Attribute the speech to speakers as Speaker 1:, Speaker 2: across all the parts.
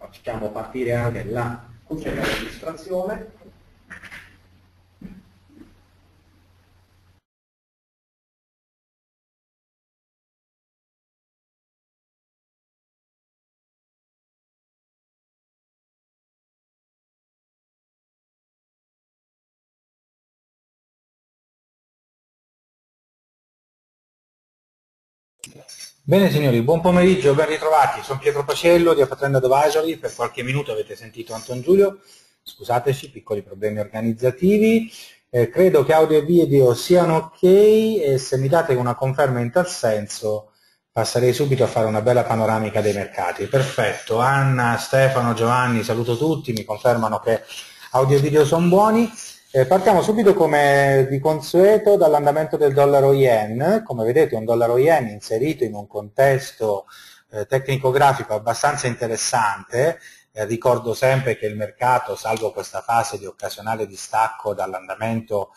Speaker 1: Facciamo partire anche la registrazione.
Speaker 2: Bene signori, buon pomeriggio, ben ritrovati. Sono Pietro Paciello di Uptrend Advisory. Per qualche minuto avete sentito Anton Giulio, scusateci, piccoli problemi organizzativi. Credo che audio e video siano ok e se mi date una conferma in tal senso passerei subito a fare una bella panoramica dei mercati. Perfetto, Anna, Stefano, Giovanni, saluto tutti, mi confermano che audio e video sono buoni. Partiamo subito come di consueto dall'andamento del dollaro yen. Come vedete un dollaro yen inserito in un contesto tecnico-grafico abbastanza interessante. Ricordo sempre che il mercato, salvo questa fase di occasionale distacco dall'andamento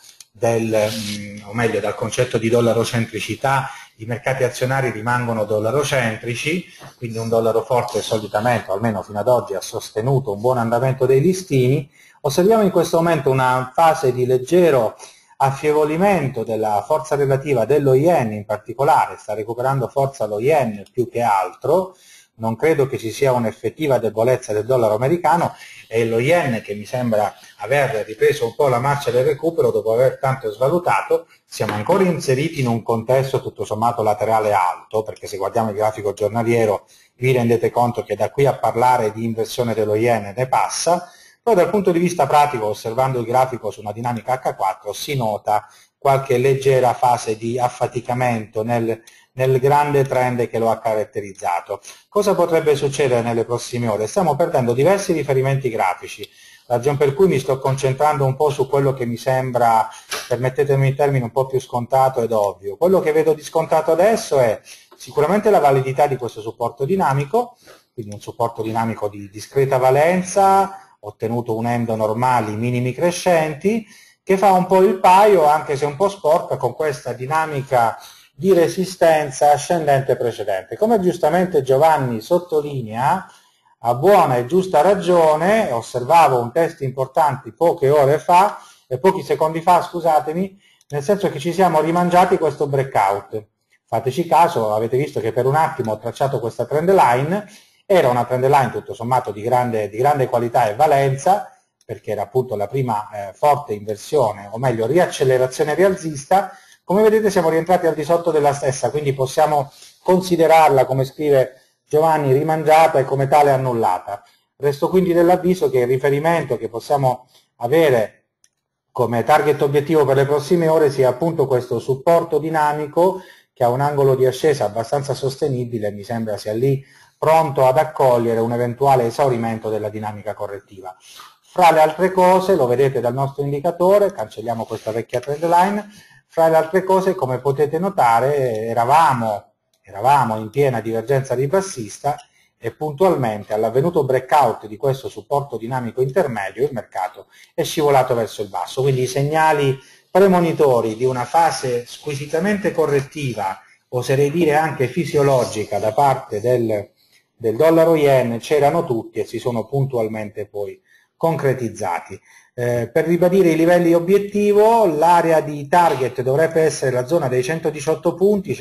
Speaker 2: o meglio dal concetto di dollarocentricità, i mercati azionari rimangono dollarocentrici, quindi un dollaro forte solitamente, o almeno fino ad oggi, ha sostenuto un buon andamento dei listini. Osserviamo in questo momento una fase di leggero affievolimento della forza relativa dello yen, in particolare sta recuperando forza lo yen più che altro. Non credo che ci sia un'effettiva debolezza del dollaro americano, e lo yen che mi sembra aver ripreso un po' la marcia del recupero dopo aver tanto svalutato. Siamo ancora inseriti in un contesto tutto sommato laterale alto, perché se guardiamo il grafico giornaliero vi rendete conto che da qui a parlare di inversione dello yen ne passa. Poi dal punto di vista pratico, osservando il grafico su una dinamica H4, si nota qualche leggera fase di affaticamento nel grande trend che lo ha caratterizzato. Cosa potrebbe succedere nelle prossime ore? Stiamo perdendo diversi riferimenti grafici, ragion per cui mi sto concentrando un po' su quello che mi sembra, permettetemi il termine, un po' più scontato ed ovvio. Quello che vedo di scontato adesso è sicuramente la validità di questo supporto dinamico, quindi un supporto dinamico di discreta valenza, ottenuto unendo normali minimi crescenti, che fa un po' il paio, anche se un po' sporca, con questa dinamica di resistenza ascendente precedente. Come giustamente Giovanni sottolinea, a buona e giusta ragione, osservavo un test importante poche ore fa, pochi secondi fa, scusatemi, nel senso che ci siamo rimangiati questo breakout. Fateci caso, avete visto che per un attimo ho tracciato questa trend line. Era una trend line tutto sommato di grande qualità e valenza, perché era appunto la prima forte inversione, o meglio riaccelerazione rialzista. Come vedete siamo rientrati al di sotto della stessa, quindi possiamo considerarla, come scrive Giovanni, rimangiata e come tale annullata. Resto quindi dell'avviso che il riferimento che possiamo avere come target obiettivo per le prossime ore sia appunto questo supporto dinamico che ha un angolo di ascesa abbastanza sostenibile, mi sembra sia lì pronto ad accogliere un eventuale esaurimento della dinamica correttiva. Fra le altre cose, lo vedete dal nostro indicatore, cancelliamo questa vecchia trend line, fra le altre cose, come potete notare, eravamo in piena divergenza ribassista e puntualmente all'avvenuto breakout di questo supporto dinamico intermedio il mercato è scivolato verso il basso. Quindi i segnali premonitori di una fase squisitamente correttiva, oserei dire anche fisiologica, da parte del dollaro yen c'erano tutti e si sono puntualmente poi concretizzati. Per ribadire i livelli obiettivo, l'area di target dovrebbe essere la zona dei 118 punti,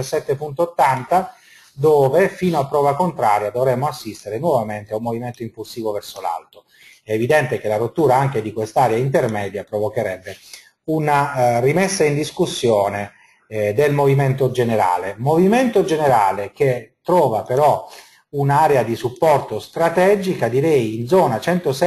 Speaker 2: 117,80, dove fino a prova contraria dovremmo assistere nuovamente a un movimento impulsivo verso l'alto. È evidente che la rottura anche di quest'area intermedia provocherebbe una rimessa in discussione del movimento generale che trova però un'area di supporto strategica, direi in zona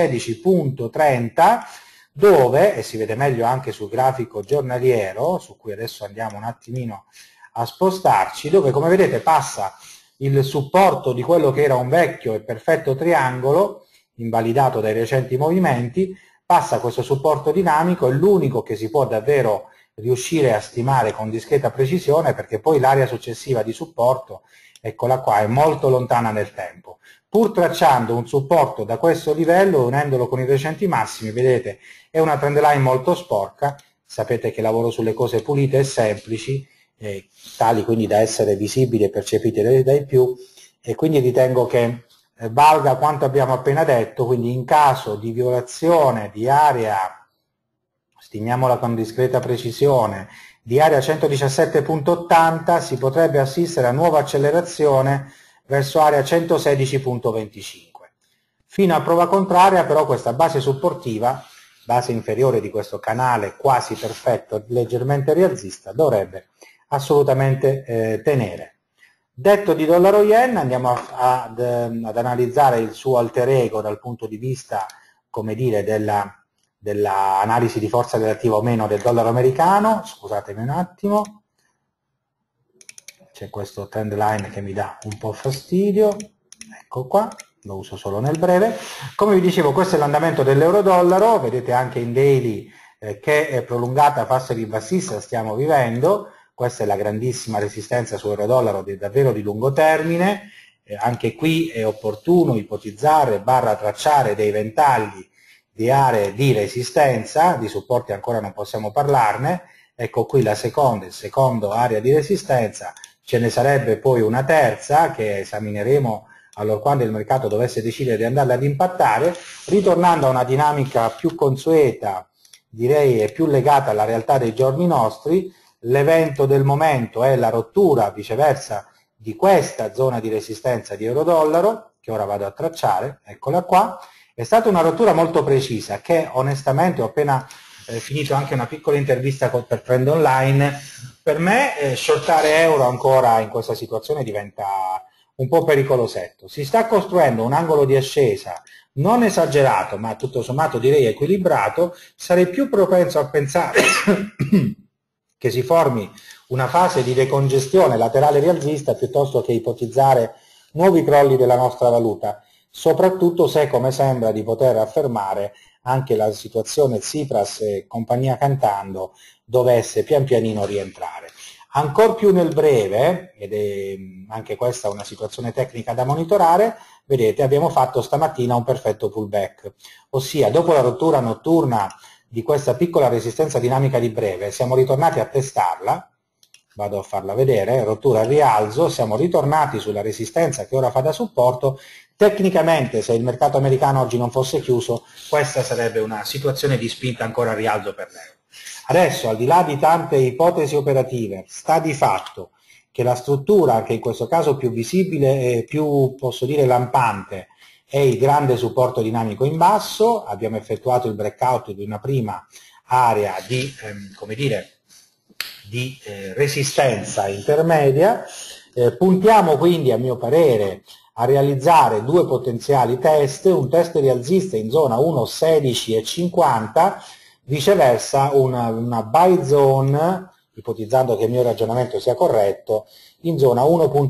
Speaker 2: 116,30, dove, e si vede meglio anche sul grafico giornaliero, su cui adesso andiamo un attimino a spostarci, dove come vedete passa il supporto di quello che era un vecchio e perfetto triangolo, invalidato dai recenti movimenti, passa questo supporto dinamico, è l'unico che si può davvero riuscire a stimare con discreta precisione, perché poi l'area successiva di supporto, eccola qua, è molto lontana nel tempo. Pur tracciando un supporto da questo livello, unendolo con i recenti massimi, vedete, è una trend line molto sporca. Sapete che lavoro sulle cose pulite e semplici, tali quindi da essere visibili e percepite dai più, e quindi ritengo che valga quanto abbiamo appena detto, quindi in caso di violazione di area, stimiamola con discreta precisione, di area 117.80 si potrebbe assistere a nuova accelerazione verso area 116.25. Fino a prova contraria però questa base supportiva, base inferiore di questo canale quasi perfetto, leggermente rialzista, dovrebbe assolutamente tenere. Detto di dollaro yen, andiamo ad analizzare il suo alter ego dal punto di vista, come dire, dell'analisi di forza relativa o meno del dollaro americano. Scusatemi un attimo, c'è questo trend line che mi dà un po' fastidio, ecco qua, lo uso solo nel breve. Come vi dicevo, questo è l'andamento dell'euro-dollaro, vedete anche in daily che prolungata fase ribassista stiamo vivendo. Questa è la grandissima resistenza su euro-dollaro davvero di lungo termine, anche qui è opportuno ipotizzare tracciare dei ventagli di aree di resistenza, di supporti ancora non possiamo parlarne, ecco qui la seconda, il secondo area di resistenza, ce ne sarebbe poi una terza che esamineremo allorquando il mercato dovesse decidere di andarla ad impattare, ritornando a una dinamica più consueta, direi e più legata alla realtà dei giorni nostri. L'evento del momento è la rottura viceversa di questa zona di resistenza di euro-dollaro, che ora vado a tracciare, eccola qua. È stata una rottura molto precisa che onestamente ho appena finito anche una piccola intervista per Trend Online. Per me shortare euro ancora in questa situazione diventa un po' pericolosetto. Si sta costruendo un angolo di ascesa non esagerato, ma tutto sommato direi equilibrato. Sarei più propenso a pensare che si formi una fase di decongestione laterale rialzista piuttosto che ipotizzare nuovi crolli della nostra valuta, soprattutto se, come sembra di poter affermare, anche la situazione Tsipras e compagnia cantando dovesse pian pianino rientrare. Ancor più nel breve, ed è anche questa una situazione tecnica da monitorare, vedete abbiamo fatto stamattina un perfetto pullback, ossia dopo la rottura notturna di questa piccola resistenza dinamica di breve siamo ritornati a testarla, vado a farla vedere, rottura al rialzo, siamo ritornati sulla resistenza che ora fa da supporto. Tecnicamente se il mercato americano oggi non fosse chiuso questa sarebbe una situazione di spinta ancora al rialzo per l'euro. Adesso, al di là di tante ipotesi operative, sta di fatto che la struttura, anche in questo caso più visibile e più, posso dire, lampante, è il grande supporto dinamico in basso. Abbiamo effettuato il breakout di una prima area di, come dire, di resistenza intermedia. Puntiamo quindi, a mio parere, a realizzare due potenziali test, un test rialzista in zona 1,1650, viceversa una buy zone, ipotizzando che il mio ragionamento sia corretto, in zona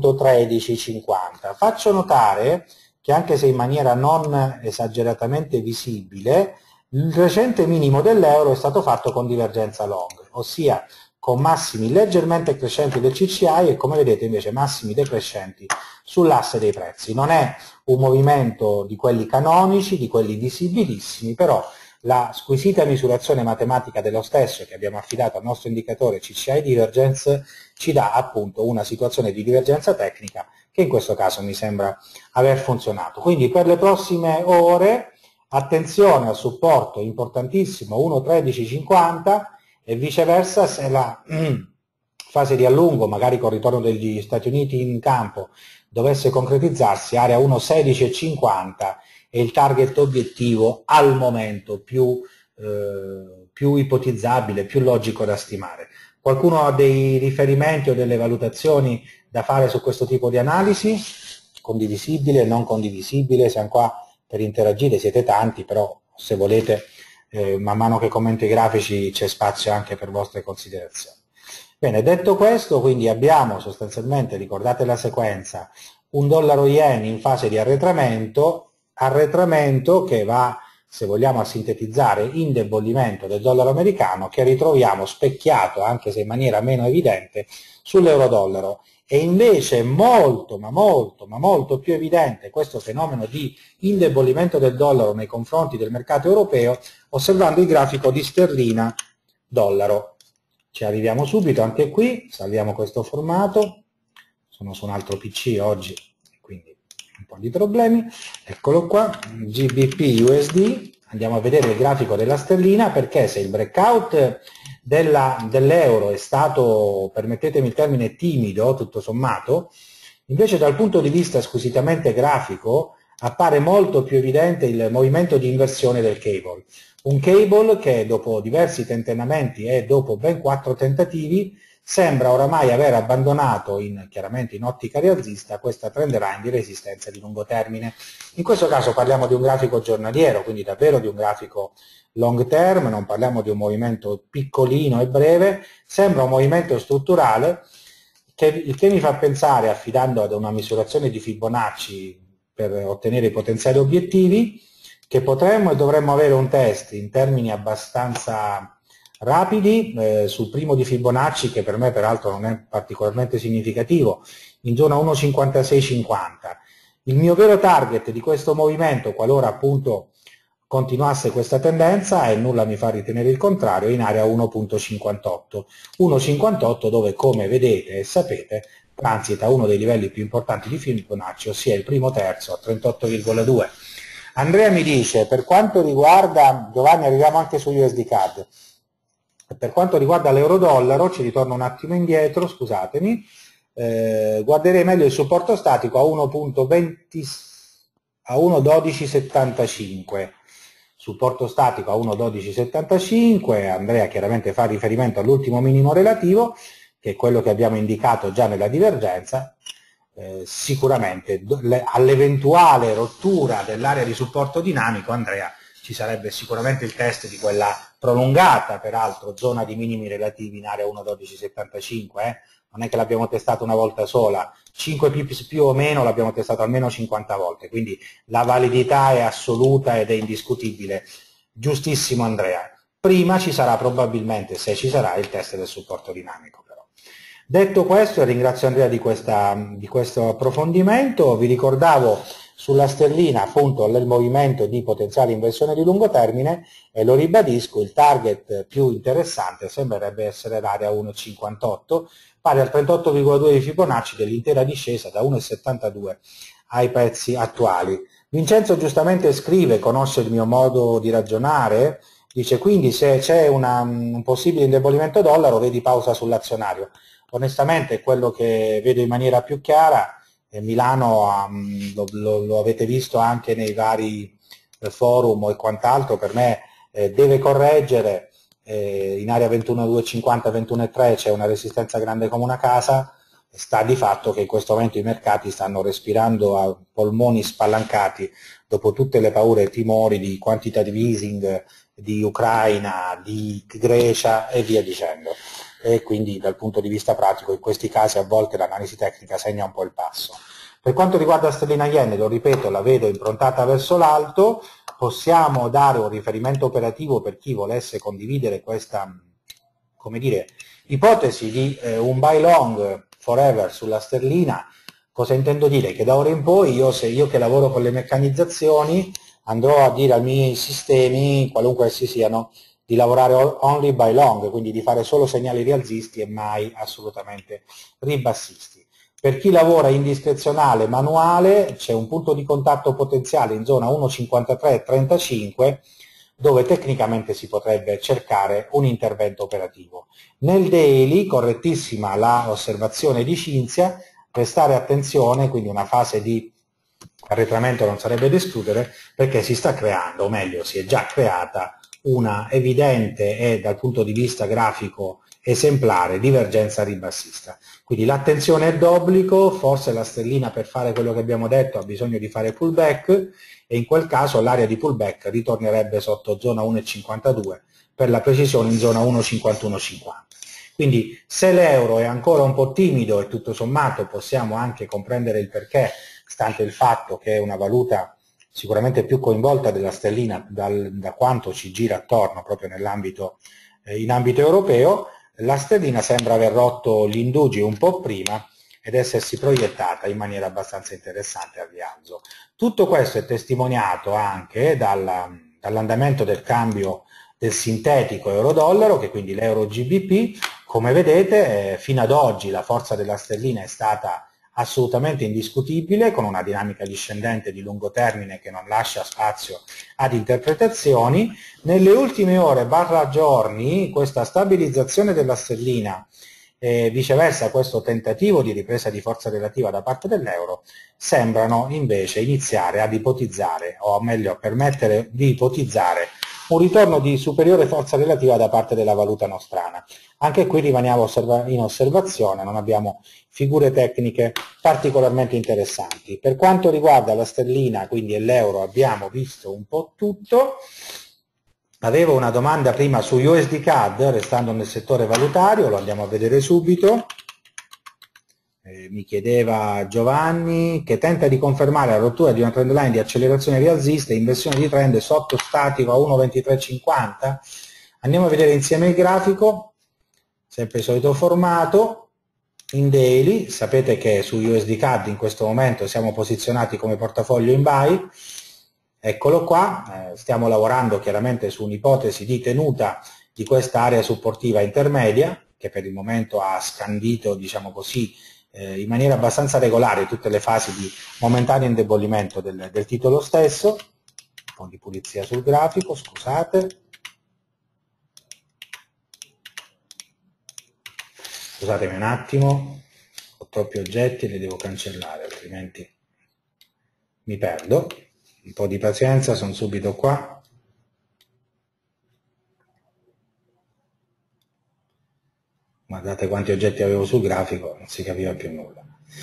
Speaker 2: 1.1350. Faccio notare che anche se in maniera non esageratamente visibile, il recente minimo dell'euro è stato fatto con divergenza long, ossia con massimi leggermente crescenti del CCI e come vedete invece massimi decrescenti sull'asse dei prezzi. Non è un movimento di quelli canonici, di quelli visibilissimi, però la squisita misurazione matematica dello stesso che abbiamo affidato al nostro indicatore CCI Divergence ci dà appunto una situazione di divergenza tecnica che in questo caso mi sembra aver funzionato. Quindi per le prossime ore attenzione al supporto importantissimo 1.1350 e viceversa se la fase di allungo, magari con il ritorno degli Stati Uniti in campo, dovesse concretizzarsi, area 1.1650 è il target obiettivo al momento più ipotizzabile, più logico da stimare. Qualcuno ha dei riferimenti o delle valutazioni da fare su questo tipo di analisi? Condivisibile, non condivisibile? Siamo qua per interagire, siete tanti, però se volete man mano che commento i grafici c'è spazio anche per vostre considerazioni. Bene, detto questo, quindi abbiamo sostanzialmente, ricordate la sequenza, un dollaro yen in fase di arretramento che va, se vogliamo, a sintetizzare indebolimento del dollaro americano che ritroviamo specchiato, anche se in maniera meno evidente, sull'euro-dollaro. E invece molto, ma molto più evidente questo fenomeno di indebolimento del dollaro nei confronti del mercato europeo osservando il grafico di sterlina-dollaro. Ci arriviamo subito anche qui, salviamo questo formato, sono su un altro PC oggi, quindi un po' di problemi, eccolo qua, GBP USD, andiamo a vedere il grafico della sterlina, perché se il breakout dell'euro è stato, permettetemi il termine, timido, tutto sommato, invece dal punto di vista squisitamente grafico appare molto più evidente il movimento di inversione del cable. Un cable che dopo diversi tentennamenti e dopo ben 4 tentativi sembra oramai aver abbandonato, chiaramente in ottica rialzista, questa trend line di resistenza di lungo termine. In questo caso parliamo di un grafico giornaliero, quindi davvero di un grafico long term, non parliamo di un movimento piccolino e breve, sembra un movimento strutturale, il che mi fa pensare, affidando ad una misurazione di Fibonacci per ottenere i potenziali obiettivi, che potremmo e dovremmo avere un test in termini abbastanza rapidi sul primo di Fibonacci, che per me peraltro non è particolarmente significativo, in zona 1,5650. Il mio vero target di questo movimento, qualora appunto continuasse questa tendenza, e nulla mi fa ritenere il contrario, in area 1,58. 1,58 dove, come vedete e sapete, transita uno dei livelli più importanti di Fibonacci, ossia il primo terzo a 38,2. Andrea mi dice, per quanto riguarda, Giovanni, arriviamo anche su USD CAD, per quanto riguarda l'euro-dollaro, ci ritorno un attimo indietro, scusatemi, guarderei meglio il supporto statico a 1,1275, supporto statico a 1,1275, Andrea chiaramente fa riferimento all'ultimo minimo relativo, che è quello che abbiamo indicato già nella divergenza. Sicuramente all'eventuale rottura dell'area di supporto dinamico, Andrea, ci sarebbe sicuramente il test di quella prolungata, peraltro, zona di minimi relativi in area 1,1275, non è che l'abbiamo testato una volta sola, 5 pips più o meno l'abbiamo testato almeno 50 volte, quindi la validità è assoluta ed è indiscutibile. Giustissimo Andrea, prima ci sarà probabilmente, se ci sarà, il test del supporto dinamico. Detto questo, ringrazio Andrea di questo approfondimento. Vi ricordavo sulla sterlina appunto il movimento di potenziale inversione di lungo termine, e lo ribadisco, il target più interessante sembrerebbe essere l'area 1,58, pari al 38,2 di Fibonacci dell'intera discesa da 1,72 ai prezzi attuali. Vincenzo giustamente scrive, conosce il mio modo di ragionare, dice quindi se c'è un possibile indebolimento dollaro vedi pausa sull'azionario. Onestamente è quello che vedo in maniera più chiara. Milano lo avete visto anche nei vari forum e quant'altro, per me deve correggere, in area 21,250, 21,3 c'è una resistenza grande come una casa, sta di fatto che in questo momento i mercati stanno respirando a polmoni spalancati dopo tutte le paure e timori di quantitative easing di Ucraina, di Grecia e via dicendo. E quindi dal punto di vista pratico in questi casi a volte l'analisi tecnica segna un po' il passo. Per quanto riguarda sterlina yen, lo ripeto, la vedo improntata verso l'alto, possiamo dare un riferimento operativo per chi volesse condividere questa, come dire, ipotesi di un buy long forever sulla sterlina. Cosa intendo dire? Che da ora in poi io che lavoro con le meccanizzazioni andrò a dire ai miei sistemi, qualunque essi siano, di lavorare only by long, quindi di fare solo segnali rialzisti e mai assolutamente ribassisti. Per chi lavora in discrezionale manuale c'è un punto di contatto potenziale in zona 1,5335 dove tecnicamente si potrebbe cercare un intervento operativo. Nel daily, correttissima la osservazione di Cinzia, prestare attenzione, quindi una fase di arretramento non sarebbe da escludere, perché si sta creando, o meglio si è già creata, una evidente e dal punto di vista grafico esemplare divergenza ribassista. Quindi l'attenzione è d'obbligo, forse la sterlina per fare quello che abbiamo detto ha bisogno di fare pullback, e in quel caso l'area di pullback ritornerebbe sotto zona 1,52, per la precisione in zona 1,5150. Quindi se l'euro è ancora un po' timido, e tutto sommato possiamo anche comprendere il perché, stante il fatto che è una valuta sicuramente più coinvolta della sterlina da quanto ci gira attorno proprio nell'ambito in ambito europeo, la sterlina sembra aver rotto gli indugi un po' prima ed essersi proiettata in maniera abbastanza interessante al rialzo. Tutto questo è testimoniato anche dall'andamento del cambio del sintetico euro-dollaro, che è quindi l'euro GBP. Come vedete, fino ad oggi la forza della sterlina è stata assolutamente indiscutibile, con una dinamica discendente di lungo termine che non lascia spazio ad interpretazioni. Nelle ultime ore / giorni questa stabilizzazione della sterlina e viceversa questo tentativo di ripresa di forza relativa da parte dell'euro sembrano invece iniziare ad ipotizzare, o meglio permettere di ipotizzare, un ritorno di superiore forza relativa da parte della valuta nostrana. Anche qui rimaniamo in osservazione, non abbiamo figure tecniche particolarmente interessanti. Per quanto riguarda la sterlina, quindi e l'euro, abbiamo visto un po' tutto. Avevo una domanda prima su USD CAD, restando nel settore valutario, lo andiamo a vedere subito. Mi chiedeva Giovanni, che tenta di confermare la rottura di una trend line di accelerazione rialzista e inversione di trend sotto statico a 1,2350. Andiamo a vedere insieme il grafico, sempre il solito formato, in daily. Sapete che su USD CAD in questo momento siamo posizionati come portafoglio in buy. Eccolo qua, stiamo lavorando chiaramente su un'ipotesi di tenuta di questa area supportiva intermedia, che per il momento ha scandito, diciamo così, in maniera abbastanza regolare tutte le fasi di momentaneo indebolimento del titolo stesso. Un po' di pulizia sul grafico, scusate. Scusatemi un attimo, ho troppi oggetti e li devo cancellare, altrimenti mi perdo. Un po' di pazienza, sono subito qua. Guardate quanti oggetti avevo sul grafico, non si capiva più nulla.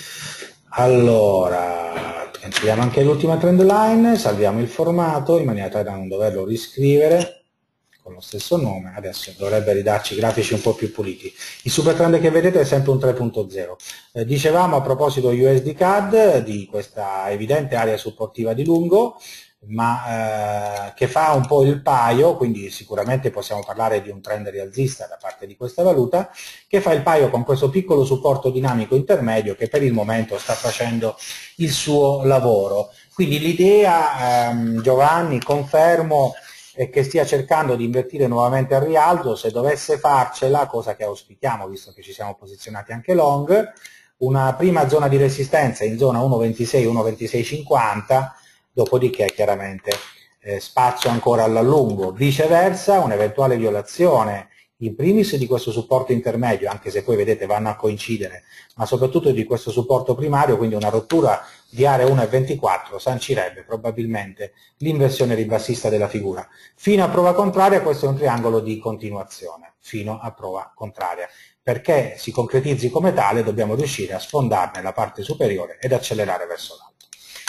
Speaker 2: Allora, cancelliamo anche l'ultima trend line, salviamo il formato in maniera tale da non doverlo riscrivere con lo stesso nome. Adesso dovrebbe ridarci grafici un po' più puliti. Il super trend che vedete è sempre un 3.0. Dicevamo a proposito USD CAD di questa evidente area supportiva di lungo, ma che fa un po' il paio, quindi sicuramente possiamo parlare di un trend rialzista da parte di questa valuta, che fa il paio con questo piccolo supporto dinamico intermedio che per il momento sta facendo il suo lavoro. Quindi l'idea, Giovanni, confermo, è che stia cercando di invertire nuovamente al rialzo. Se dovesse farcela, cosa che auspichiamo visto che ci siamo posizionati anche long, una prima zona di resistenza in zona 1.26-1.2650, dopodiché chiaramente spazio ancora all'allungo. Viceversa, un'eventuale violazione in primis di questo supporto intermedio, anche se poi vedete vanno a coincidere, ma soprattutto di questo supporto primario, quindi una rottura di area 1,24 sancirebbe probabilmente l'inversione ribassista della figura. Fino a prova contraria questo è un triangolo di continuazione, fino a prova contraria. Perché si concretizzi come tale dobbiamo riuscire a sfondarne la parte superiore ed accelerare verso l'alto.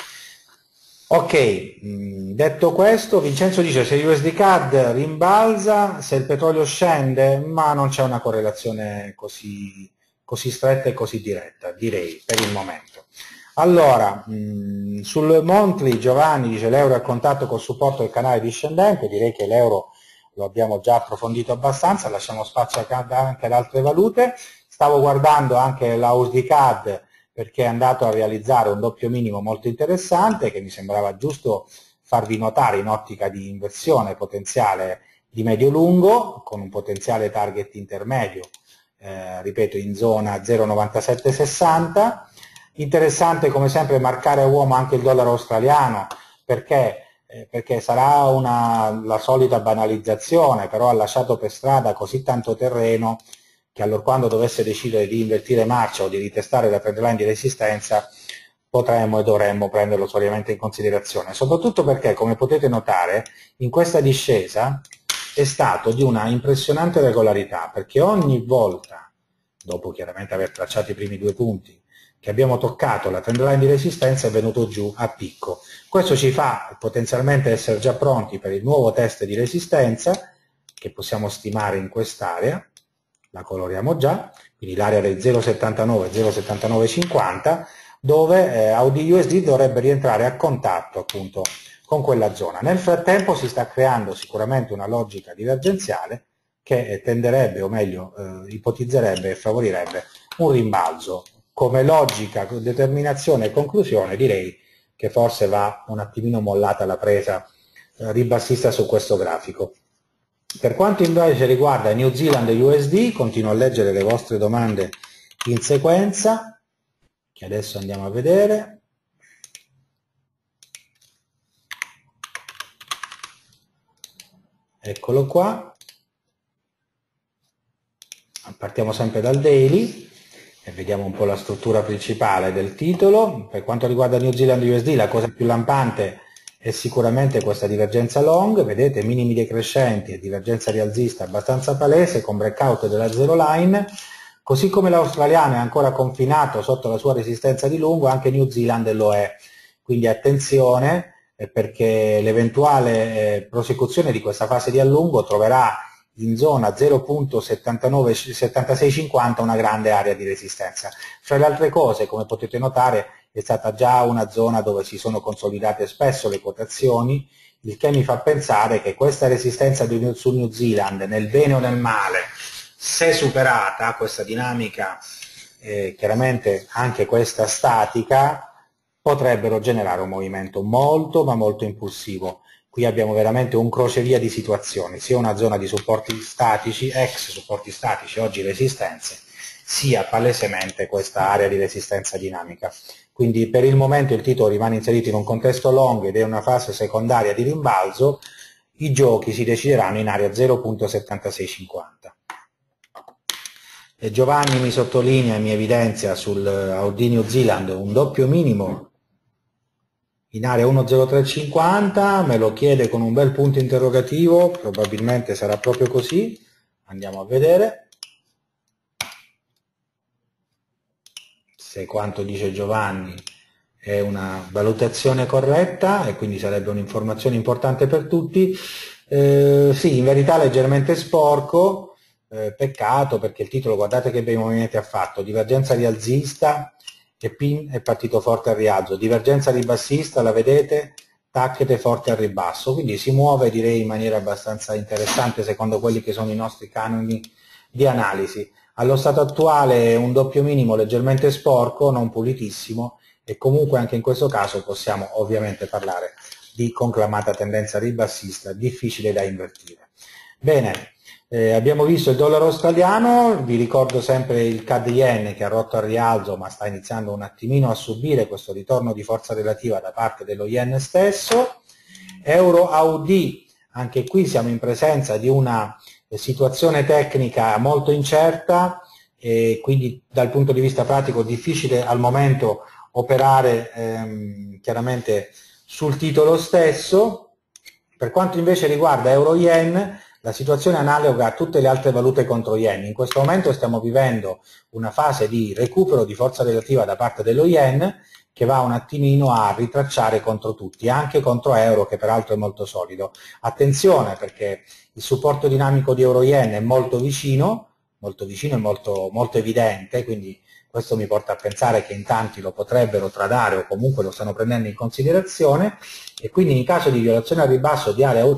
Speaker 2: Ok, detto questo, Vincenzo dice se USD CAD rimbalza, se il petrolio scende, ma non c'è una correlazione così stretta e così diretta, direi, per il momento. Allora, sul monthly Giovanni dice l'euro è a contatto col supporto del canale discendente, direi che l'euro lo abbiamo già approfondito abbastanza, lasciamo spazio anche ad altre valute. Stavo guardando anche la USD CAD, perché è andato a realizzare un doppio minimo molto interessante che mi sembrava giusto farvi notare in ottica di inversione potenziale di medio-lungo, con un potenziale target intermedio, ripeto, in zona 0,9760. Interessante come sempre marcare a uomo anche il dollaro australiano, perché sarà la solita banalizzazione, però ha lasciato per strada così tanto terreno che allorquando dovesse decidere di invertire marcia o di ritestare la trend line di resistenza potremmo e dovremmo prenderlo seriamente in considerazione, soprattutto perché, come potete notare, in questa discesa è stato di una impressionante regolarità, perché ogni volta, dopo chiaramente aver tracciato i primi due punti, che abbiamo toccato la trend line di resistenza è venuto giù a picco. Questo ci fa potenzialmente essere già pronti per il nuovo test di resistenza che possiamo stimare in quest'area. La coloriamo già, quindi l'area del 0,79-0,7950, dove AUD-USD dovrebbe rientrare a contatto appunto con quella zona. Nel frattempo si sta creando sicuramente una logica divergenziale che tenderebbe, o meglio ipotizzerebbe e favorirebbe un rimbalzo. Come logica, determinazione e conclusione direi che forse va un attimino mollata la presa ribassista su questo grafico. Per quanto invece riguarda New Zealand e USD, continuo a leggere le vostre domande in sequenza. che adesso andiamo a vedere. Eccolo qua. Partiamo sempre dal daily e vediamo un po' la struttura principale del titolo. Per quanto riguarda New Zealand USD, la cosa più lampante è sicuramente questa divergenza long, vedete, minimi decrescenti e divergenza rialzista abbastanza palese con breakout della zero line, così come l'australiano è ancora confinato sotto la sua resistenza di lungo, anche New Zealand lo è, quindi attenzione perché l'eventuale prosecuzione di questa fase di allungo troverà in zona 0.7650 una grande area di resistenza. Fra le altre cose, come potete notare, è stata già una zona dove si sono consolidate spesso le quotazioni, il che mi fa pensare che questa resistenza su New Zealand, nel bene o nel male, se superata, questa dinamica, chiaramente anche questa statica, potrebbero generare un movimento molto ma molto impulsivo. Qui abbiamo veramente un crocevia di situazioni, sia una zona di supporti statici, ex supporti statici, oggi resistenze, sia palesemente questa area di resistenza dinamica. Quindi per il momento il titolo rimane inserito in un contesto long ed è una fase secondaria di rimbalzo, i giochi si decideranno in area 0.7650. E Giovanni mi sottolinea e mi evidenzia sul AUD New Zealand un doppio minimo in area 1.0350, me lo chiede con un bel punto interrogativo, probabilmente sarà proprio così, andiamo a vedere se quanto dice Giovanni è una valutazione corretta e quindi sarebbe un'informazione importante per tutti. Sì, in verità leggermente sporco, peccato perché il titolo, guardate che bei movimenti ha fatto, divergenza rialzista e pin è partito forte al rialzo, divergenza ribassista, la vedete, tac ed è forte al ribasso, quindi si muove direi in maniera abbastanza interessante secondo quelli che sono i nostri canoni di analisi. Allo stato attuale un doppio minimo leggermente sporco, non pulitissimo, e comunque anche in questo caso possiamo ovviamente parlare di conclamata tendenza ribassista, difficile da invertire. Bene. Abbiamo visto il dollaro australiano, vi ricordo sempre il CAD yen che ha rotto al rialzo ma sta iniziando un attimino a subire questo ritorno di forza relativa da parte dello yen stesso. Euro AUD, anche qui siamo in presenza di una situazione tecnica molto incerta e quindi dal punto di vista pratico difficile al momento operare chiaramente sul titolo stesso. Per quanto invece riguarda euro yen, la situazione è analoga a tutte le altre valute contro yen. In questo momento stiamo vivendo una fase di recupero di forza relativa da parte dello yen che va un attimino a ritracciare contro tutti, anche contro euro che peraltro è molto solido. Attenzione perché il supporto dinamico di euro yen è molto vicino e molto evidente, quindi questo mi porta a pensare che in tanti lo potrebbero tradare o comunque lo stanno prendendo in considerazione e quindi in caso di violazione al ribasso di area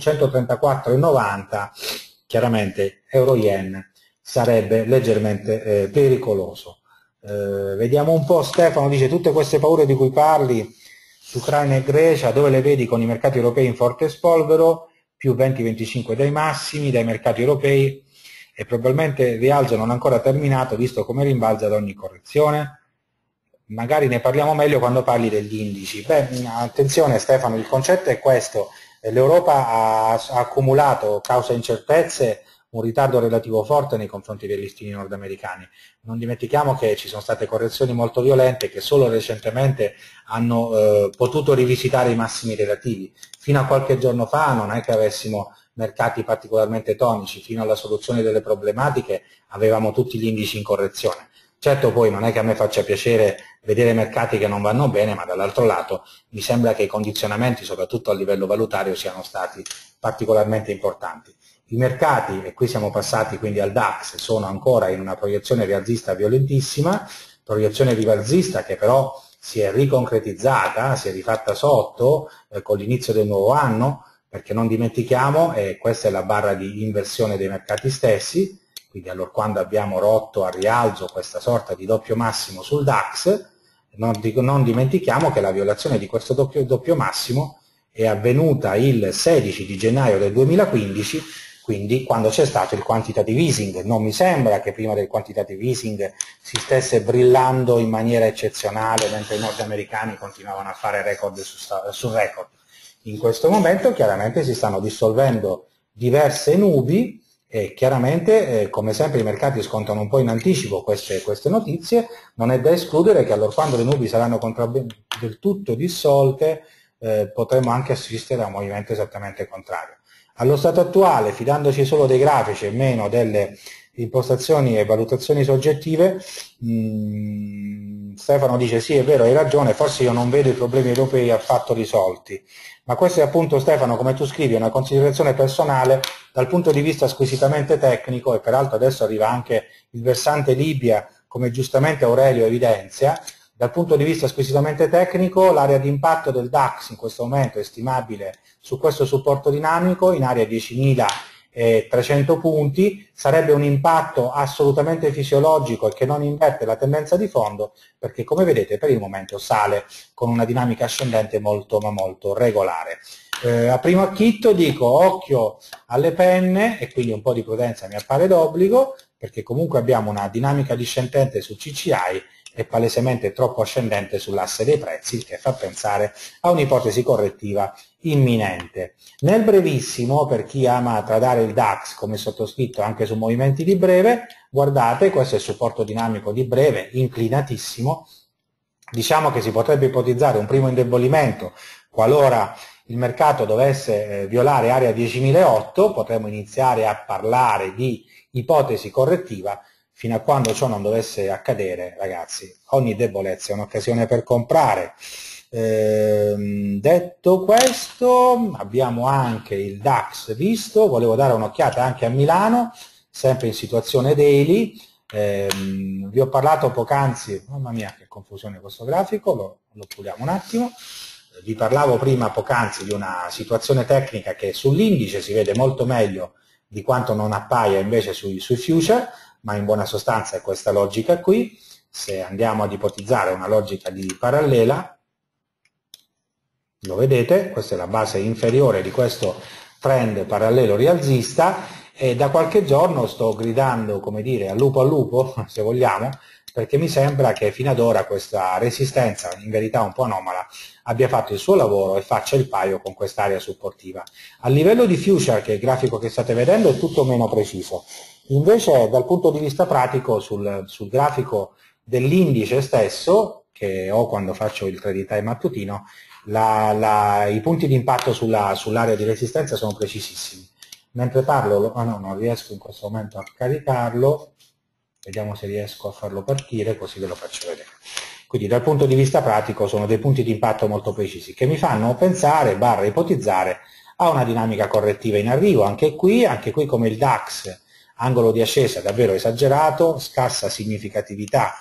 Speaker 2: 134,90 chiaramente euro-yen sarebbe leggermente pericoloso. Vediamo un po', Stefano dice tutte queste paure di cui parli su Ucraina e Grecia, dove le vedi con i mercati europei in forte spolvero, più 20-25 dai massimi, dai mercati europei, e probabilmente il rialzo non è ancora terminato visto come rimbalza ad ogni correzione. Magari ne parliamo meglio quando parli degli indici. Beh, attenzione Stefano, il concetto è questo, l'Europa ha accumulato, causa incertezze, un ritardo relativo forte nei confronti dei listini nordamericani. Non dimentichiamo che ci sono state correzioni molto violente che solo recentemente hanno potuto rivisitare i massimi relativi. Fino a qualche giorno fa non è che avessimo mercati particolarmente tonici, fino alla soluzione delle problematiche avevamo tutti gli indici in correzione. Certo poi non è che a me faccia piacere vedere mercati che non vanno bene, ma dall'altro lato mi sembra che i condizionamenti, soprattutto a livello valutario, siano stati particolarmente importanti. I mercati, e qui siamo passati quindi al DAX, sono ancora in una proiezione rialzista violentissima, proiezione rialzista che però si è riconcretizzata, si è rifatta sotto con l'inizio del nuovo anno, perché non dimentichiamo, e questa è la barra di inversione dei mercati stessi, quindi allorquando abbiamo rotto a rialzo questa sorta di doppio massimo sul DAX, non dimentichiamo che la violazione di questo doppio massimo è avvenuta il 16 di gennaio del 2015, quindi quando c'è stato il quantitative easing. Non mi sembra che prima del quantitative easing si stesse brillando in maniera eccezionale, mentre i nordamericani continuavano a fare record su record. In questo momento chiaramente si stanno dissolvendo diverse nubi e chiaramente, come sempre, i mercati scontano un po' in anticipo queste notizie. Non è da escludere che allorquando le nubi saranno del tutto dissolte, potremo anche assistere a un movimento esattamente contrario. Allo stato attuale, fidandoci solo dei grafici e meno delle impostazioni e valutazioni soggettive, Stefano dice sì, è vero, hai ragione, forse io non vedo i problemi europei affatto risolti, ma questo è appunto, Stefano, come tu scrivi, una considerazione personale dal punto di vista squisitamente tecnico, e peraltro adesso arriva anche il versante Libia, come giustamente Aurelio evidenzia. Dal punto di vista squisitamente tecnico, l'area di impatto del DAX in questo momento è stimabile su questo supporto dinamico in area 10.300 punti, sarebbe un impatto assolutamente fisiologico e che non inverte la tendenza di fondo, perché come vedete per il momento sale con una dinamica ascendente molto ma molto regolare. A primo acchitto dico occhio alle penne, e quindi un po' di prudenza mi appare d'obbligo, perché comunque abbiamo una dinamica discendente su CCI e palesemente troppo ascendente sull'asse dei prezzi, che fa pensare a un'ipotesi correttiva imminente. Nel brevissimo, per chi ama tradare il DAX come sottoscritto anche su movimenti di breve, guardate, questo è il supporto dinamico di breve, inclinatissimo. Diciamo che si potrebbe ipotizzare un primo indebolimento qualora il mercato dovesse violare area 10.008, potremmo iniziare a parlare di ipotesi correttiva. Fino a quando ciò non dovesse accadere, ragazzi, ogni debolezza è un'occasione per comprare. Detto questo, abbiamo anche il DAX visto, volevo dare un'occhiata anche a Milano, sempre in situazione daily. Vi ho parlato poc'anzi, mamma mia che confusione questo grafico, lo puliamo un attimo. Vi parlavo prima poc'anzi di una situazione tecnica che sull'indice si vede molto meglio di quanto non appaia invece sui future, ma in buona sostanza è questa logica qui. Se andiamo ad ipotizzare una logica di parallela, lo vedete, questa è la base inferiore di questo trend parallelo rialzista, e da qualche giorno sto gridando, come dire, al lupo, se vogliamo, perché mi sembra che fino ad ora questa resistenza, in verità un po' anomala, abbia fatto il suo lavoro e faccia il paio con quest'area supportiva. A livello di future, che è il grafico che state vedendo, è tutto meno preciso. Invece dal punto di vista pratico, sul grafico dell'indice stesso, che ho quando faccio il trade time mattutino, i punti di impatto sull'area di resistenza sono precisissimi. Mentre parlo, non riesco in questo momento a caricarlo, vediamo se riesco a farlo partire, così ve lo faccio vedere. Quindi dal punto di vista pratico sono dei punti di impatto molto precisi, che mi fanno pensare, ipotizzare, a una dinamica correttiva in arrivo. Anche qui come il DAX, angolo di ascesa davvero esagerato, scarsa significatività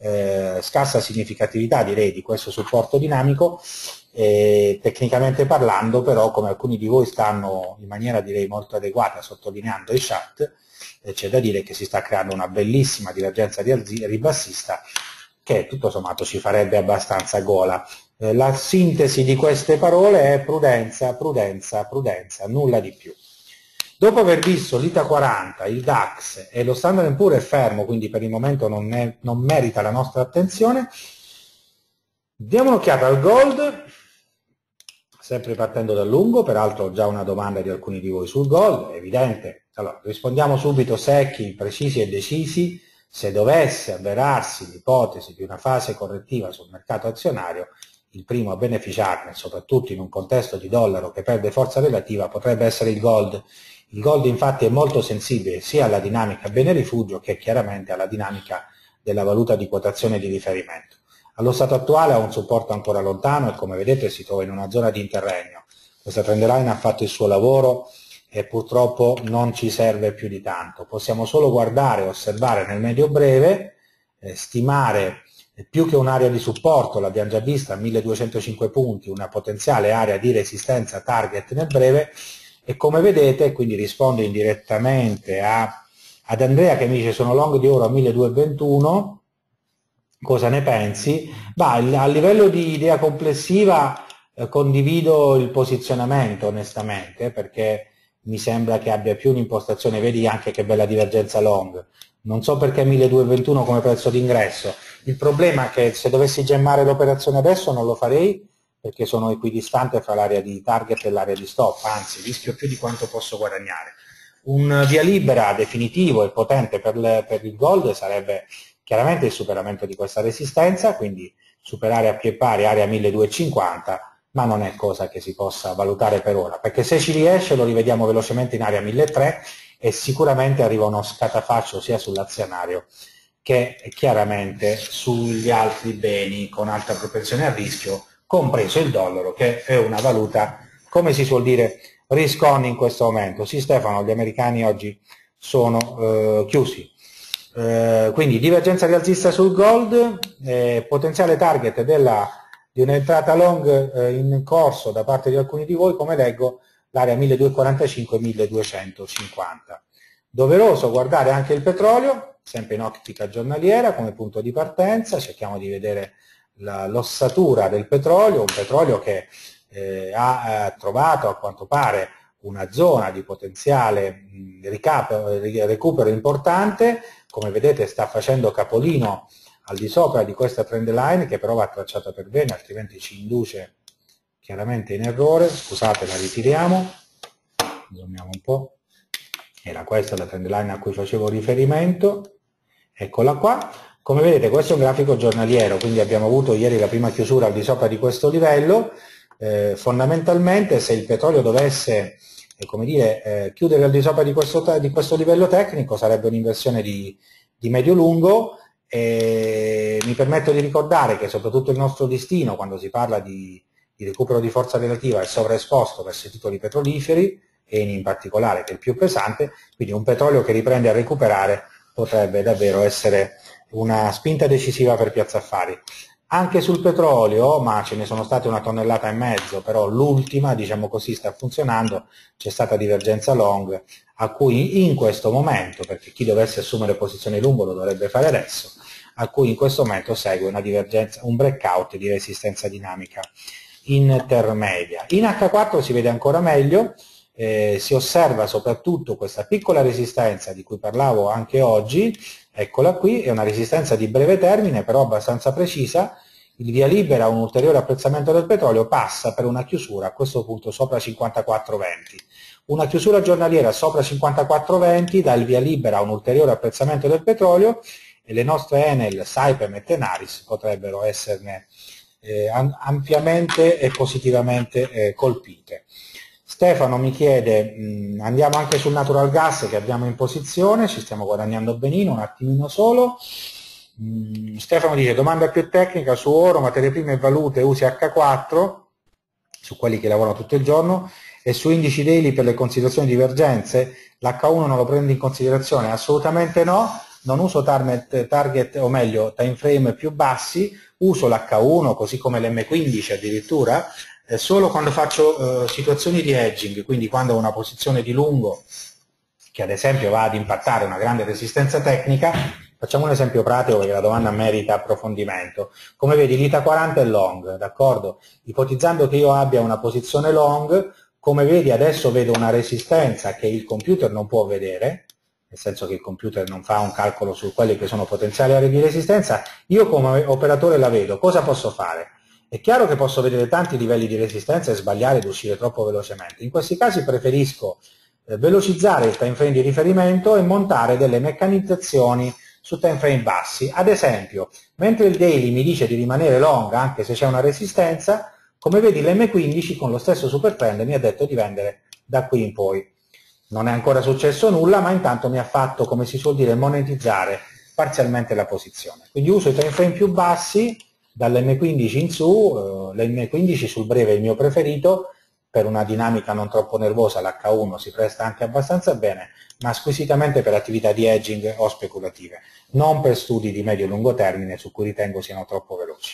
Speaker 2: direi di questo supporto dinamico, tecnicamente parlando però, come alcuni di voi stanno in maniera direi molto adeguata sottolineando i chat, c'è da dire che si sta creando una bellissima divergenza ribassista che tutto sommato ci farebbe abbastanza gola. La sintesi di queste parole è prudenza, prudenza, prudenza, nulla di più. Dopo aver visto l'ITA 40, il DAX e lo Standard & Poor's è fermo, quindi per il momento non merita la nostra attenzione, diamo un'occhiata al gold, sempre partendo dal lungo, peraltro ho già una domanda di alcuni di voi sul gold, è evidente. Allora, rispondiamo subito secchi, precisi e decisi. Se dovesse avverarsi l'ipotesi di una fase correttiva sul mercato azionario, il primo a beneficiarne, soprattutto in un contesto di dollaro che perde forza relativa, potrebbe essere il gold. Il gold infatti è molto sensibile sia alla dinamica bene rifugio che chiaramente alla dinamica della valuta di quotazione di riferimento. Allo stato attuale ha un supporto ancora lontano e come vedete si trova in una zona di interregno. Questa trend line ha fatto il suo lavoro e purtroppo non ci serve più di tanto. Possiamo solo guardare, osservare nel medio breve, stimare più che un'area di supporto, l'abbiamo già vista, 1205 punti, una potenziale area di resistenza target nel breve, e come vedete, quindi rispondo indirettamente ad Andrea che mi dice sono long di oro a 1221, cosa ne pensi? A livello di idea complessiva condivido il posizionamento onestamente, perché mi sembra che abbia più un'impostazione, vedi anche che bella divergenza long, non so perché 1221 come prezzo d'ingresso, il problema è che se dovessi gemmare l'operazione adesso non lo farei, perché sono equidistante fra l'area di target e l'area di stop, anzi rischio più di quanto posso guadagnare. Un via libera definitivo e potente per il gold sarebbe chiaramente il superamento di questa resistenza, quindi superare a pie pari area 1250, ma non è cosa che si possa valutare per ora, perché se ci riesce lo rivediamo velocemente in area 1300 e sicuramente arriva uno scatafascio sia sull'azionario che chiaramente sugli altri beni con alta propensione a rischio, compreso il dollaro, che è una valuta, come si suol dire, risk on in questo momento. Sì Stefano, gli americani oggi sono chiusi. Quindi divergenza rialzista sul gold, potenziale target di un'entrata long in corso da parte di alcuni di voi, come leggo, l'area 1245-1250. Doveroso guardare anche il petrolio, sempre in ottica giornaliera come punto di partenza, cerchiamo di vedere l'ossatura del petrolio, un petrolio che ha trovato a quanto pare una zona di potenziale recupero importante, come vedete sta facendo capolino al di sopra di questa trend line che però va tracciata per bene, altrimenti ci induce chiaramente in errore. Scusate, la ritiriamo, zoomiamo un po', era questa la trend line a cui facevo riferimento, eccola qua. Come vedete questo è un grafico giornaliero, quindi abbiamo avuto ieri la prima chiusura al di sopra di questo livello. Fondamentalmente se il petrolio dovesse come dire, chiudere al di sopra di questo livello tecnico sarebbe un'inversione di medio-lungo, e mi permetto di ricordare che soprattutto il nostro destino quando si parla di recupero di forza relativa è sovraesposto verso i titoli petroliferi e in particolare che è il più pesante, quindi un petrolio che riprende a recuperare potrebbe davvero essere una spinta decisiva per Piazza Affari. Anche sul petrolio, ma ce ne sono state 1,5 tonnellate, però l'ultima, diciamo così, sta funzionando, c'è stata divergenza long, a cui in questo momento, perché chi dovesse assumere posizioni lungo lo dovrebbe fare adesso, a cui in questo momento segue una divergenza, un breakout di resistenza dinamica intermedia. In H4 si vede ancora meglio, si osserva soprattutto questa piccola resistenza di cui parlavo anche oggi, eccola qui, è una resistenza di breve termine però abbastanza precisa, il via libera a un ulteriore apprezzamento del petrolio passa per una chiusura a questo punto sopra 54,20. Una chiusura giornaliera sopra 54,20 dà il via libera a un ulteriore apprezzamento del petrolio e le nostre Enel, Saipem e Tenaris potrebbero esserne ampiamente e positivamente colpite. Stefano mi chiede, andiamo anche sul natural gas che abbiamo in posizione, ci stiamo guadagnando benino, un attimino solo. Stefano dice, domanda più tecnica su oro, materie prime e valute, usi H4, su quelli che lavorano tutto il giorno, e su indici daily per le considerazioni divergenze, l'H1 non lo prende in considerazione? Assolutamente no, non uso target, o meglio, time frame più bassi, uso l'H1 così come l'M15 addirittura, solo quando faccio situazioni di hedging, quindi quando ho una posizione di lungo che ad esempio va ad impattare una grande resistenza tecnica. Facciamo un esempio pratico perché la domanda merita approfondimento. Come vedi l'ITA 40 è long, d'accordo? Ipotizzando che io abbia una posizione long, come vedi adesso vedo una resistenza che il computer non può vedere, nel senso che il computer non fa un calcolo su quelle che sono potenziali aree di resistenza, io come operatore la vedo, cosa posso fare? È chiaro che posso vedere tanti livelli di resistenza e sbagliare ed uscire troppo velocemente. In questi casi preferisco velocizzare il time frame di riferimento e montare delle meccanizzazioni su time frame bassi. Ad esempio, mentre il daily mi dice di rimanere long anche se c'è una resistenza, come vedi l'M15 con lo stesso super trend mi ha detto di vendere da qui in poi. Non è ancora successo nulla, ma intanto mi ha fatto, come si suol dire, monetizzare parzialmente la posizione. Quindi uso i time frame più bassi, dall'M15 in su, l'M15 sul breve è il mio preferito, per una dinamica non troppo nervosa l'H1 si presta anche abbastanza bene, ma squisitamente per attività di hedging o speculative, non per studi di medio e lungo termine su cui ritengo siano troppo veloci.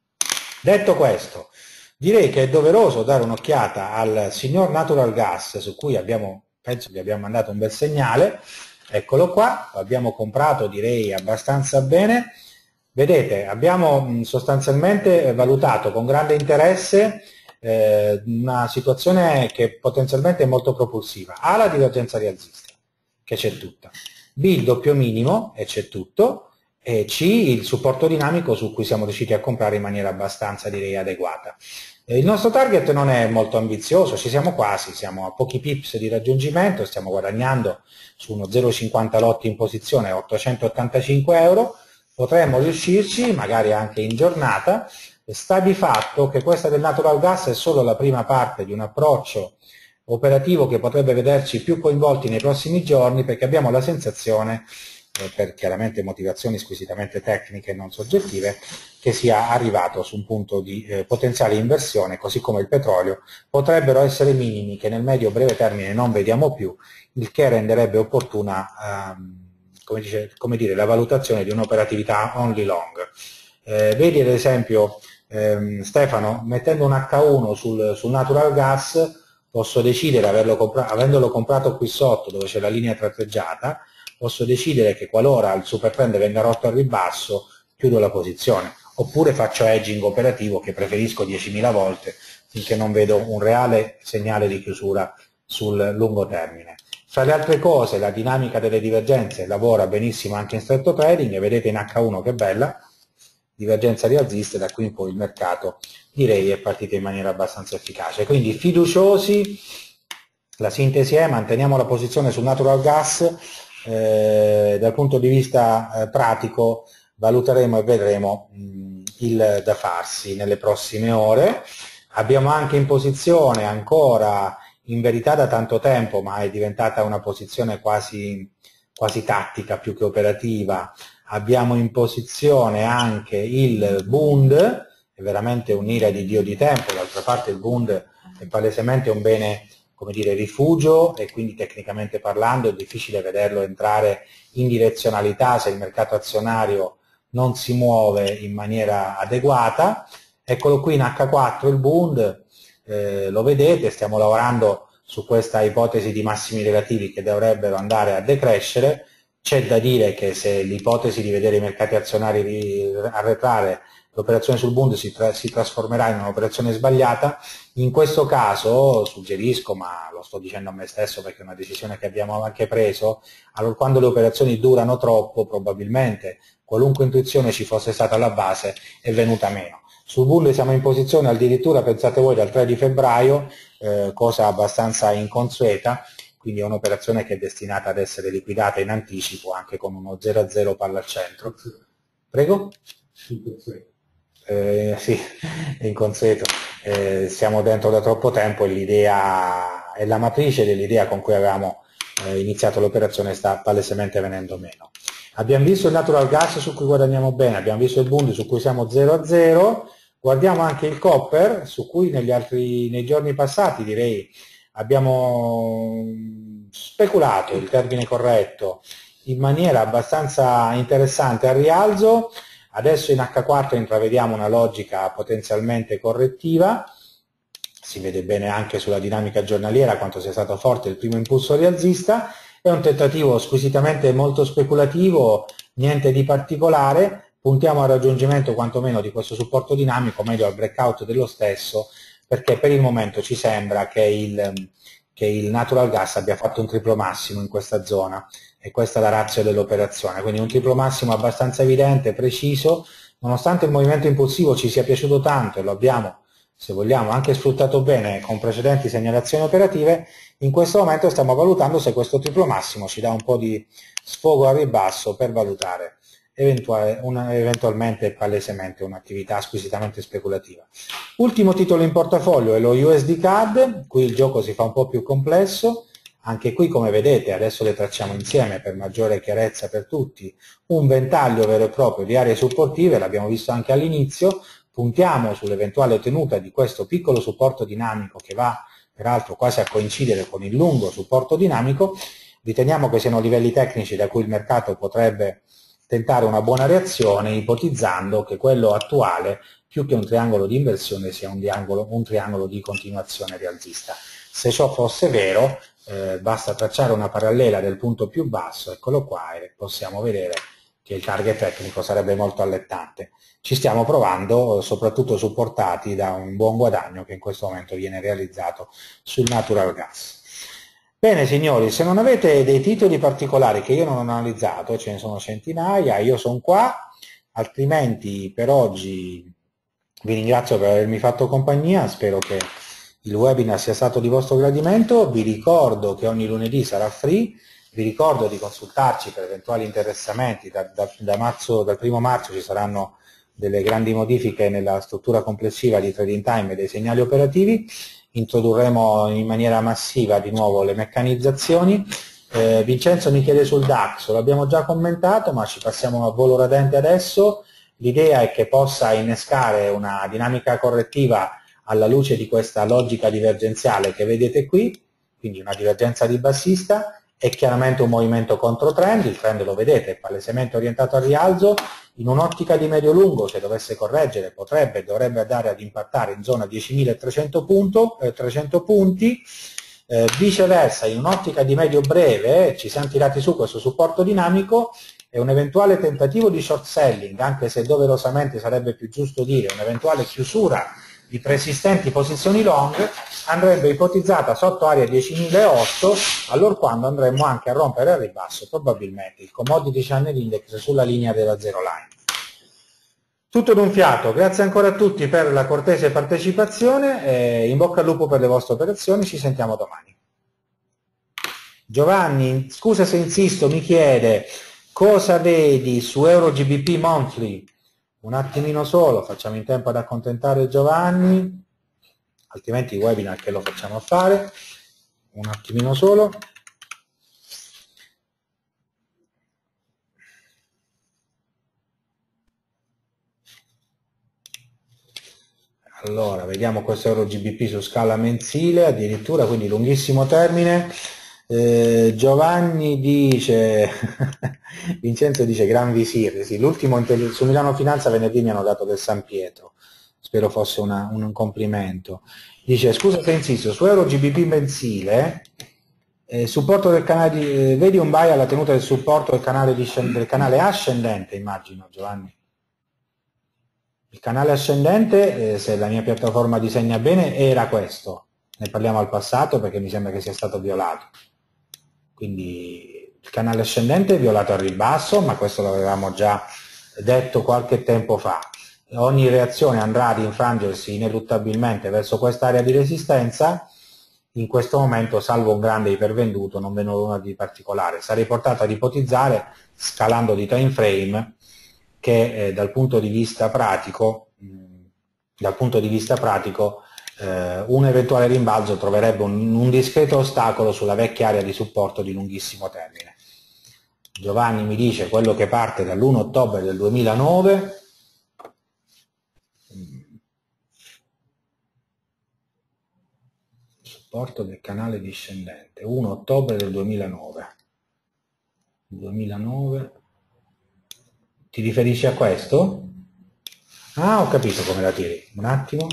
Speaker 2: Detto questo, direi che è doveroso dare un'occhiata al signor Natural Gas, su cui penso che abbiamo mandato un bel segnale, eccolo qua, l'abbiamo comprato direi abbastanza bene. Vedete, abbiamo sostanzialmente valutato con grande interesse una situazione che potenzialmente è molto propulsiva. A, la divergenza rialzista, che c'è tutta, B, il doppio minimo, e c'è tutto, e C, il supporto dinamico su cui siamo riusciti a comprare in maniera abbastanza, direi, adeguata. Il nostro target non è molto ambizioso, ci siamo quasi, siamo a pochi pips di raggiungimento, stiamo guadagnando su uno 0,50 lotti in posizione 885 euro, potremmo riuscirci magari anche in giornata. Sta di fatto che questa del natural gas è solo la prima parte di un approccio operativo che potrebbe vederci più coinvolti nei prossimi giorni, perché abbiamo la sensazione, per chiaramente motivazioni squisitamente tecniche e non soggettive, che sia arrivato su un punto di potenziale inversione, così come il petrolio. Potrebbero essere minimi che nel medio-breve termine non vediamo più, il che renderebbe opportuna come dire, la valutazione di un'operatività only long. Vedi ad esempio, Stefano, mettendo un H1 sul natural gas, posso decidere, avendolo comprato qui sotto dove c'è la linea tratteggiata, posso decidere che qualora il super trend venga rotto al ribasso chiudo la posizione, oppure faccio hedging operativo che preferisco 10.000 volte finché non vedo un reale segnale di chiusura sul lungo termine. Fra le altre cose, la dinamica delle divergenze lavora benissimo anche in stretto trading, e vedete in H1 che bella, divergenza rialzista, e da qui in poi il mercato, direi, è partito in maniera abbastanza efficace. Quindi fiduciosi, la sintesi è: manteniamo la posizione sul natural gas, dal punto di vista pratico valuteremo e vedremo il da farsi nelle prossime ore. Abbiamo anche in posizione ancora, in verità da tanto tempo, ma è diventata una posizione quasi tattica più che operativa, abbiamo in posizione anche il Bund, è veramente un'ira di Dio di tempo. D'altra parte il Bund è palesemente un bene, come dire, rifugio, e quindi tecnicamente parlando è difficile vederlo entrare in direzionalità se il mercato azionario non si muove in maniera adeguata. Eccolo qui in H4 il Bund, lo vedete, stiamo lavorando su questa ipotesi di massimi relativi che dovrebbero andare a decrescere. C'è da dire che se l'ipotesi di vedere i mercati azionari arretrare, l'operazione sul Bund si trasformerà in un'operazione sbagliata. In questo caso suggerisco, ma lo sto dicendo a me stesso perché è una decisione che abbiamo anche preso, allora quando le operazioni durano troppo probabilmente qualunque intuizione ci fosse stata alla base è venuta meno. Sul Bund siamo in posizione addirittura, pensate voi, dal 3 di febbraio, cosa abbastanza inconsueta, quindi è un'operazione che è destinata ad essere liquidata in anticipo anche con uno 0-0 palla al centro. Prego? Sì, è inconsueto. Siamo dentro da troppo tempo e l'idea e la matrice dell'idea con cui avevamo iniziato l'operazione sta palesemente venendo meno. Abbiamo visto il natural gas su cui guadagniamo bene, abbiamo visto il Bund su cui siamo 0-0, guardiamo anche il copper su cui nei giorni passati, direi, abbiamo speculato, il termine corretto, in maniera abbastanza interessante al rialzo. Adesso in H4 intravediamo una logica potenzialmente correttiva, si vede bene anche sulla dinamica giornaliera quanto sia stato forte il primo impulso rialzista. È un tentativo squisitamente molto speculativo, niente di particolare, puntiamo al raggiungimento quantomeno di questo supporto dinamico, meglio al breakout dello stesso, perché per il momento ci sembra che il natural gas abbia fatto un triplo massimo in questa zona, e questa è la ratio dell'operazione, quindi un triplo massimo abbastanza evidente, preciso, nonostante il movimento impulsivo ci sia piaciuto tanto e lo abbiamo, se vogliamo, anche sfruttato bene con precedenti segnalazioni operative. In questo momento stiamo valutando se questo triplo massimo ci dà un po' di sfogo al ribasso per valutare eventualmente palesemente un'attività squisitamente speculativa. Ultimo titolo in portafoglio è lo USD CAD, qui il gioco si fa un po' più complesso, anche qui come vedete adesso le tracciamo insieme per maggiore chiarezza per tutti, un ventaglio vero e proprio di aree supportive, l'abbiamo visto anche all'inizio, puntiamo sull'eventuale tenuta di questo piccolo supporto dinamico che va peraltro quasi a coincidere con il lungo supporto dinamico. Riteniamo che siano livelli tecnici da cui il mercato potrebbe tentare una buona reazione, ipotizzando che quello attuale, più che un triangolo di inversione, sia un triangolo di continuazione rialzista. Se ciò fosse vero, basta tracciare una parallela del punto più basso, eccolo qua, e possiamo vedere che il target tecnico sarebbe molto allettante. Ci stiamo provando, soprattutto supportati da un buon guadagno che in questo momento viene realizzato sul natural gas. Bene signori, se non avete dei titoli particolari che io non ho analizzato, ce ne sono centinaia, io sono qua, altrimenti per oggi vi ringrazio per avermi fatto compagnia, spero che il webinar sia stato di vostro gradimento, vi ricordo che ogni lunedì sarà free, vi ricordo di consultarci per eventuali interessamenti, dal 1° marzo ci saranno delle grandi modifiche nella struttura complessiva di Trading Time e dei segnali operativi, introdurremo in maniera massiva di nuovo le meccanizzazioni. Vincenzo mi chiede sul DAX, lo abbiamo già commentato ma ci passiamo a volo radente adesso. L'idea è che possa innescare una dinamica correttiva alla luce di questa logica divergenziale che vedete qui, quindi una divergenza di bassista, è chiaramente un movimento controtrend, il trend lo vedete, è palesemente orientato al rialzo, in un'ottica di medio-lungo se dovesse correggere dovrebbe andare ad impattare in zona 10.300 punti, viceversa in un'ottica di medio-breve ci siamo tirati su questo supporto dinamico e un eventuale tentativo di short selling, anche se doverosamente sarebbe più giusto dire un'eventuale chiusura di preesistenti posizioni long, andrebbe ipotizzata sotto area 10.008, allorquando andremmo anche a rompere al ribasso probabilmente il Commodity Channel Index sulla linea della zero line. Tutto d'un fiato, grazie ancora a tutti per la cortese partecipazione e in bocca al lupo per le vostre operazioni, ci sentiamo domani. Giovanni, scusa se insisto, mi chiede cosa vedi su EuroGBP Monthly? Un attimino solo, facciamo in tempo ad accontentare Giovanni, altrimenti il webinar che lo facciamo fare, un attimino solo. Allora, vediamo questo EuroGBP su scala mensile, addirittura, quindi lunghissimo termine. Giovanni dice, Vincenzo dice Gran Visir, sì, l'ultimo su Milano Finanza venerdì mi hanno dato del San Pietro, spero fosse un complimento. Dice, scusa se insisto, su EuroGBP mensile, supporto del canale vedi un buy alla tenuta del supporto del canale ascendente, immagino Giovanni. Il canale ascendente, se la mia piattaforma disegna bene, era questo, ne parliamo al passato perché mi sembra che sia stato violato. Quindi il canale ascendente è violato al ribasso, ma questo l'avevamo già detto qualche tempo fa. Ogni reazione andrà ad infrangersi ineluttabilmente verso quest'area di resistenza, in questo momento, salvo un grande ipervenduto, non vedo nulla di particolare. Sarei portato ad ipotizzare, scalando di time frame, che dal punto di vista pratico, un eventuale rimbalzo troverebbe un discreto ostacolo sulla vecchia area di supporto di lunghissimo termine. Giovanni mi dice quello che parte dall'1 ottobre del 2009, supporto del canale discendente, 1 ottobre del 2009. Ti riferisci a questo? Ah, ho capito come la tiri, un attimo.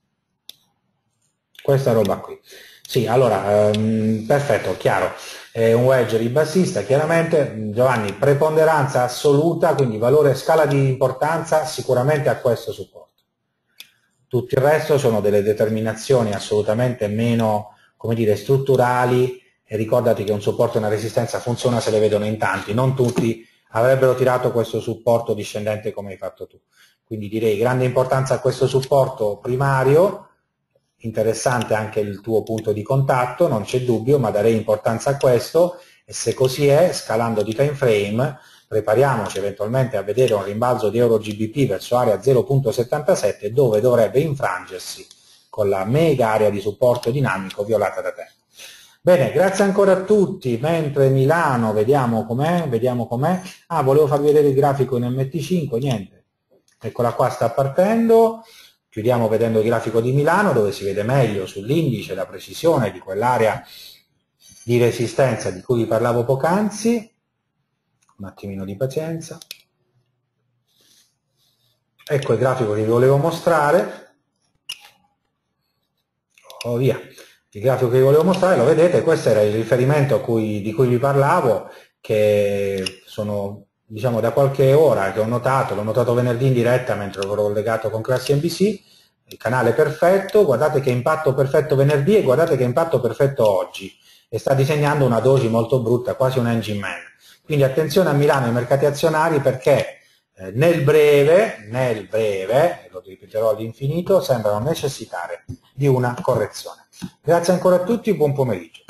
Speaker 2: Questa roba qui. Sì, allora, perfetto, chiaro. È un wedge ribassista, chiaramente. Giovanni, preponderanza assoluta, quindi valore, scala di importanza, sicuramente a questo supporto. Tutto il resto sono delle determinazioni assolutamente meno, come dire, strutturali, e ricordati che un supporto e una resistenza funziona se le vedono in tanti, non tutti avrebbero tirato questo supporto discendente come hai fatto tu. Quindi direi grande importanza a questo supporto primario, interessante anche il tuo punto di contatto, non c'è dubbio, ma darei importanza a questo e se così è, scalando di time frame, prepariamoci eventualmente a vedere un rimbalzo di EuroGBP verso area 0.77 dove dovrebbe infrangersi con la mega area di supporto dinamico violata da tempo. Bene, grazie ancora a tutti, mentre Milano vediamo com'è, ah, volevo farvi vedere il grafico in MT5, niente, eccola qua, sta partendo. Chiudiamo vedendo il grafico di Milano dove si vede meglio sull'indice la precisione di quell'area di resistenza di cui vi parlavo poc'anzi. Un attimino di pazienza. Ecco il grafico che vi volevo mostrare. Oh, via. Il grafico che vi volevo mostrare, lo vedete, questo era il riferimento di cui vi parlavo, che sono diciamo da qualche ora che l'ho notato venerdì in diretta mentre ero collegato con Classi NBC, il canale perfetto, guardate che impatto perfetto venerdì e guardate che impatto perfetto oggi, e sta disegnando una doji molto brutta, quasi un engine man. Quindi attenzione a Milano ai mercati azionari, perché nel breve, e lo ripeterò all'infinito, sembrano necessitare di una correzione. Grazie ancora a tutti, buon pomeriggio.